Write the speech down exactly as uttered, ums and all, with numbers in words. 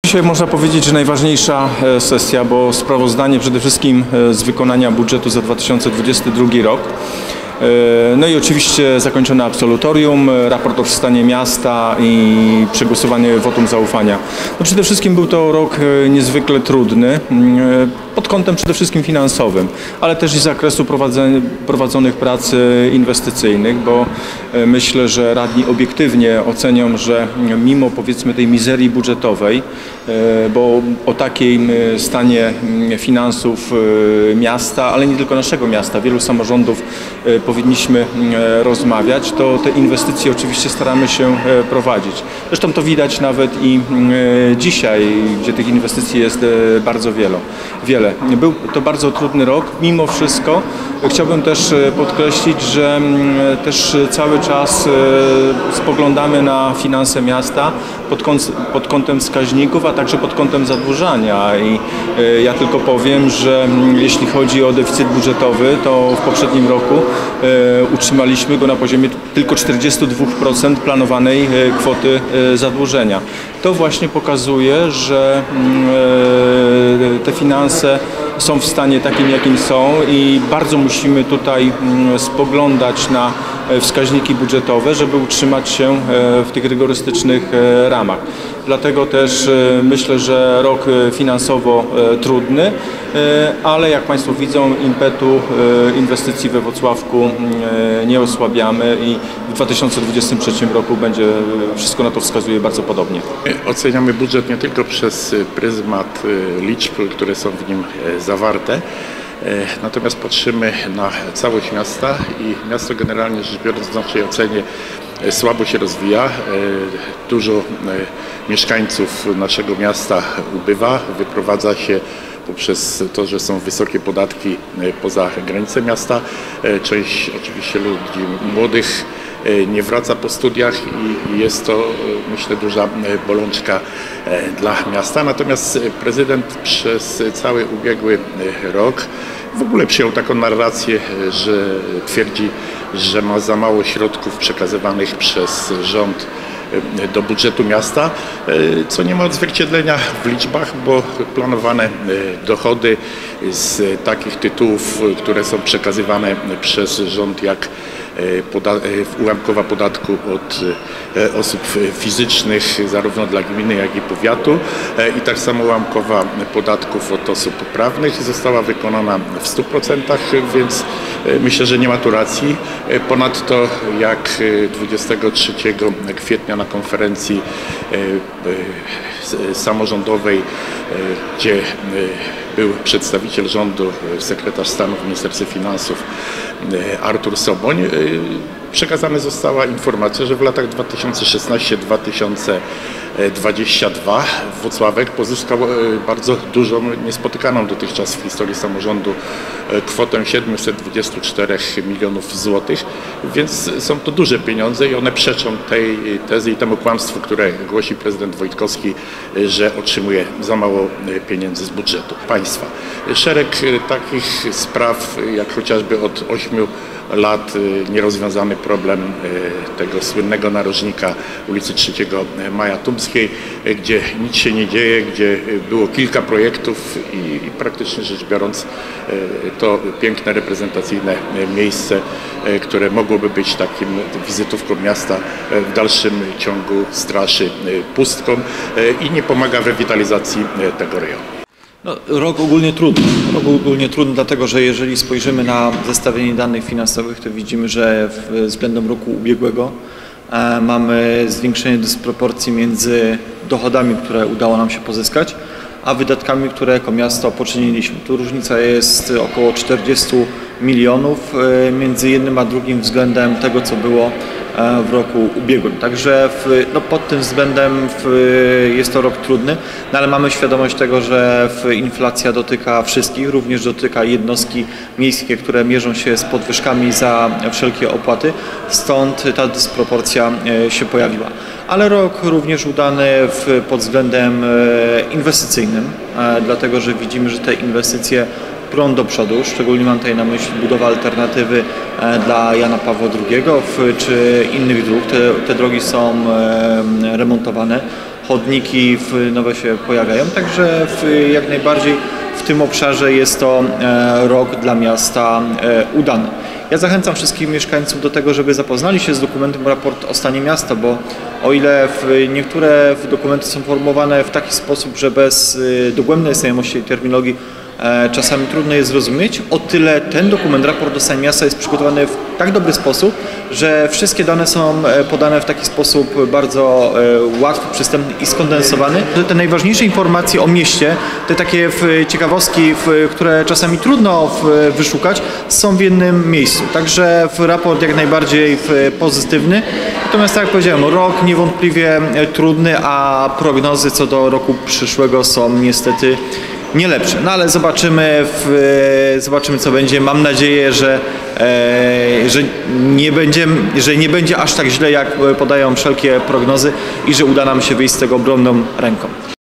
Dzisiaj można powiedzieć, że najważniejsza sesja, bo sprawozdanie przede wszystkim z wykonania budżetu za dwa tysiące dwudziesty drugi rok. No i oczywiście zakończone absolutorium, raport o stanie miasta i przegłosowanie wotum zaufania. No przede wszystkim był to rok niezwykle trudny pod kątem przede wszystkim finansowym, ale też i z zakresu prowadzonych prac inwestycyjnych, bo myślę, że radni obiektywnie ocenią, że mimo powiedzmy tej mizerii budżetowej, bo o takim stanie finansów miasta, ale nie tylko naszego miasta, wielu samorządów powinniśmy rozmawiać, to te inwestycje oczywiście staramy się prowadzić. Zresztą to widać nawet i dzisiaj, gdzie tych inwestycji jest bardzo wiele. wiele. Był to bardzo trudny rok, mimo wszystko chciałbym też podkreślić, że też cały czas spoglądamy na finanse miasta pod, kąt, pod kątem wskaźników, a także pod kątem zadłużania i ja tylko powiem, że jeśli chodzi o deficyt budżetowy, to w poprzednim roku utrzymaliśmy go na poziomie tylko czterdziestu dwóch procent planowanej kwoty zadłużenia. To właśnie pokazuje, że te finanse są w stanie takim, jakim są i bardzo musimy tutaj spoglądać na wskaźniki budżetowe, żeby utrzymać się w tych rygorystycznych ramach. Dlatego też myślę, że rok finansowo trudny, ale jak Państwo widzą, impetu inwestycji we Włocławku nie osłabiamy i w dwa tysiące dwudziestym trzecim roku będzie, wszystko na to wskazuje, bardzo podobnie. Oceniamy budżet nie tylko przez pryzmat liczb, które są w nim zawarte, natomiast patrzymy na całość miasta i miasto generalnie rzecz biorąc w naszej ocenie słabo się rozwija. Dużo mieszkańców naszego miasta ubywa, wyprowadza się poprzez to, że są wysokie podatki poza granice miasta. Część oczywiście ludzi młodych nie wraca po studiach i jest to, myślę, duża bolączka dla miasta. Natomiast prezydent przez cały ubiegły rok w ogóle przyjął taką narrację, że twierdzi, że ma za mało środków przekazywanych przez rząd do budżetu miasta, co nie ma odzwierciedlenia w liczbach, bo planowane dochody z takich tytułów, które są przekazywane przez rząd, jak ułamkowa podatku od osób fizycznych zarówno dla gminy, jak i powiatu i tak samo ułamkowa podatków od osób prawnych została wykonana w stu procentach, więc myślę, że nie ma tu racji. Ponadto jak dwudziestego trzeciego kwietnia na konferencji samorządowej, gdzie był przedstawiciel rządu, sekretarz stanu w Ministerstwie Finansów Artur Soboń, przekazana została informacja, że w latach dwa tysiące szesnastym do dwa tysiące dwudziestego drugiego Włocławek pozyskał bardzo dużą, niespotykaną dotychczas w historii samorządu kwotę siedmiuset dwudziestu czterech milionów złotych, więc są to duże pieniądze i one przeczą tej tezy i temu kłamstwu, które głosi prezydent Wojtkowski, że otrzymuje za mało pieniędzy z budżetu państwa. Szereg takich spraw, jak chociażby od ośmiu lat nierozwiązany problem tego słynnego narożnika ulicy trzeciego Maja Tumskiej, gdzie nic się nie dzieje, gdzie było kilka projektów i praktycznie rzecz biorąc to piękne, reprezentacyjne miejsce, które mogłoby być takim wizytówką miasta, w dalszym ciągu straszy pustką i nie pomaga w rewitalizacji tego rejonu. No, rok ogólnie trudny. Rok ogólnie trudny, dlatego że jeżeli spojrzymy na zestawienie danych finansowych, to widzimy, że względem roku ubiegłego e, mamy zwiększenie dysproporcji między dochodami, które udało nam się pozyskać, a wydatkami, które jako miasto poczyniliśmy. Tu różnica jest około czterdziestu milionów e, między jednym a drugim względem tego, co było w roku ubiegłym. Także w, no pod tym względem w, jest to rok trudny, no ale mamy świadomość tego, że w, inflacja dotyka wszystkich, również dotyka jednostki miejskie, które mierzą się z podwyżkami za wszelkie opłaty, stąd ta dysproporcja się pojawiła. Ale rok również udany w, pod względem inwestycyjnym, dlatego że widzimy, że te inwestycje prąd do przodu, szczególnie mam tutaj na myśli budowę alternatywy dla Jana Pawła drugiego czy innych dróg. Te, te drogi są remontowane. chodniki w nowe się pojawiają, także w, jak najbardziej w tym obszarze jest to e, rok dla miasta e, udany. Ja zachęcam wszystkich mieszkańców do tego, żeby zapoznali się z dokumentem Raport o stanie miasta, bo o ile w niektóre dokumenty są formułowane w taki sposób, że bez dogłębnej znajomości terminologii e, czasami trudno je zrozumieć, o tyle ten dokument, Raport o stanie miasta, jest przygotowany w tak dobry sposób, że wszystkie dane są podane w taki sposób bardzo e, łatwy, przystępny i skondensowany. Te najważniejsze informacje o mieście, te takie w, ciekawostki, w, które czasami trudno w, wyszukać, są w jednym miejscu. Także w raport jak najbardziej w, pozytywny. Natomiast tak jak powiedziałem, rok niewątpliwie trudny, a prognozy co do roku przyszłego są niestety nie lepsze. No ale zobaczymy, w, zobaczymy co będzie. Mam nadzieję, że, e, że, nie będzie, że nie będzie aż tak źle, jak podają wszelkie prognozy i że uda nam się wyjść z tego obronną ręką.